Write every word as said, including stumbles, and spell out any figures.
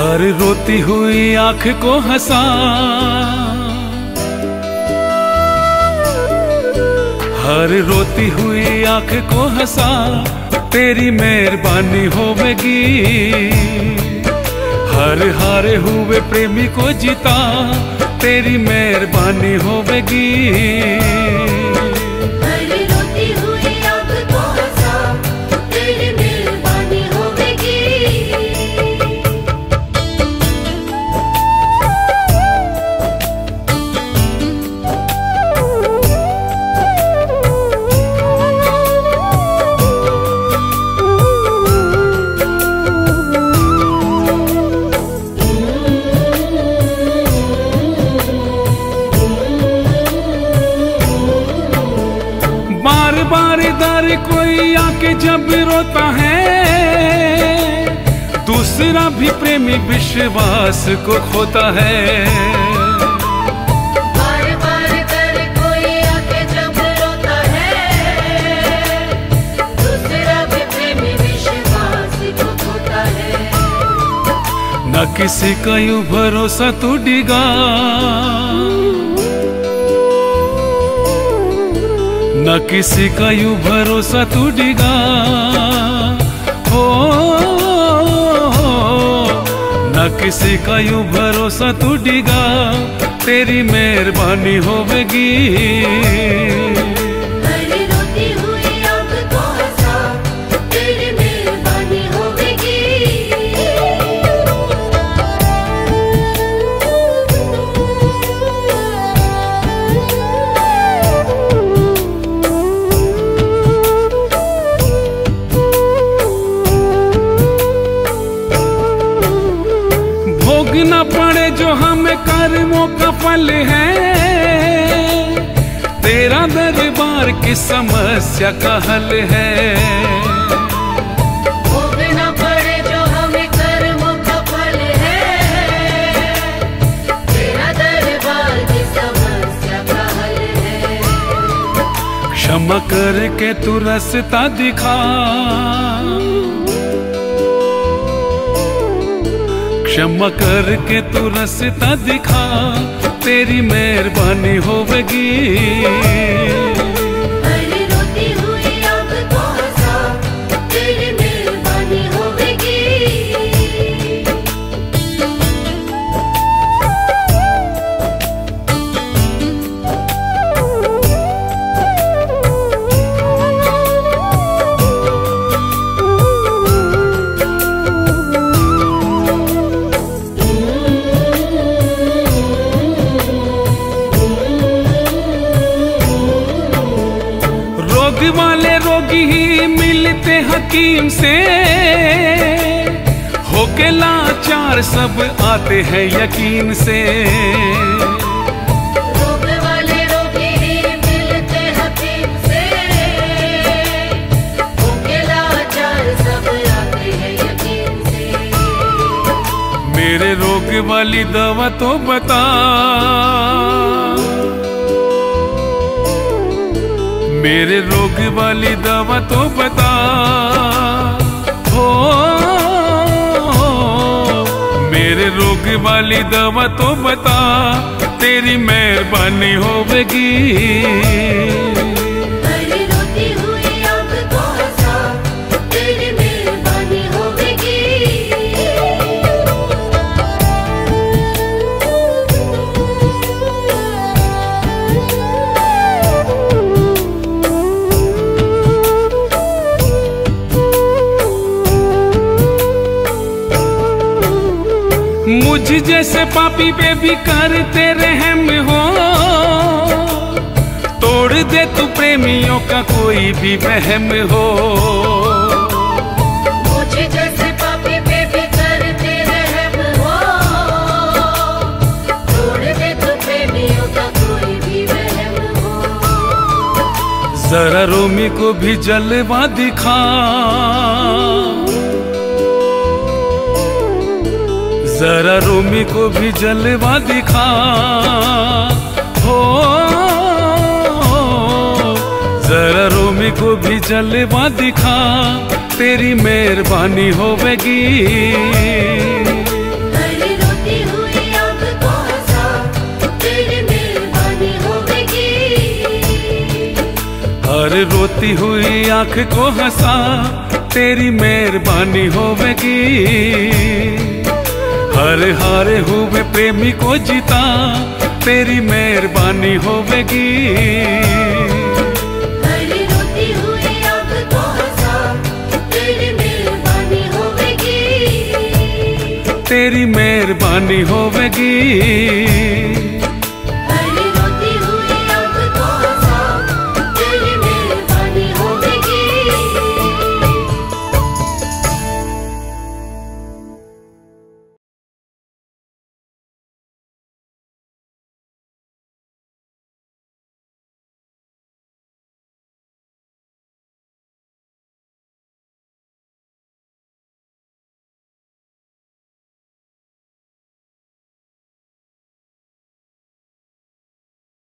हर रोती हुई आंख को हंसा, हर रोती हुई आंख को हंसा, तेरी मेहरबानी होवेगी। हर हारे हुए प्रेमी को जीता, तेरी मेहरबानी होवेगी। बार दर कोई आके जब रोता है, दूसरा भी प्रेमी विश्वास को खोता है। बार बार दर कोई आके जब रोता है, दूसरा भी प्रेमी विश्वास को खोता है। न किसी का यूं भरोसा टूटेगा, न किसी का यूं भरोसा टूटेगा। हो न किसी का यूं भरोसा टूटेगा, तेरी मेहरबानी होवेगी। भोगना पड़े जो हमें कर्मों का फल है, तेरा दरबार की समस्या का हल है। भोगना पड़े जो हमें कर्मों का फल है, तेरा दरबार की समस्या का हल है। क्षमा करके तू रास्ता दिखा, क्षमा करके तू रास्ता दिखा, तेरी मेहरबानी होवेगी। हर रोती हुई आंख को हंसा, तेरी मेहरबानी होवेगी। रोग वाले रोगी ही मिलते हकीम से, होके लाचार सब आते हैं यकीन से। रोग वाले रोगी ही मिलते हकीम से, होके लाचार सब आते हैं यकीन से। मेरे रोग वाली दवा तो बता, मेरे रोग वाली दवा तो बता। हो मेरे रोग वाली दवा तो बता, तेरी मेहरबानी होवेगी। हर रोती हुई आंख को हंसा, तेरी मेहरबानी होवेगी। मुझ जैसे पापी पे भी करते रहम हो, तोड़ दे तू प्रेमियों का कोई भी वहम हो। मुझे जैसे पापी पे भी करते रहम हो, तोड़ दे तू प्रेमियों का कोई भी वहम हो। जरा रोमी को भी जलवा दिखा, जरा रोमी को भी जलवा दिखा। हो जरा रोमी को भी जलवा दिखा, तेरी मेहरबानी होवेगी। हर रोती हुई आंख को हंसा तेरी मेहरबानी होवेगी। हर हारे हुए प्रेमी को जीता तेरी मेहरबानी होवेगी। हर रोती हुई आंख को हंसा तेरी मेहरबानी होवेगी। तेरी मेहरबानी होवेगी।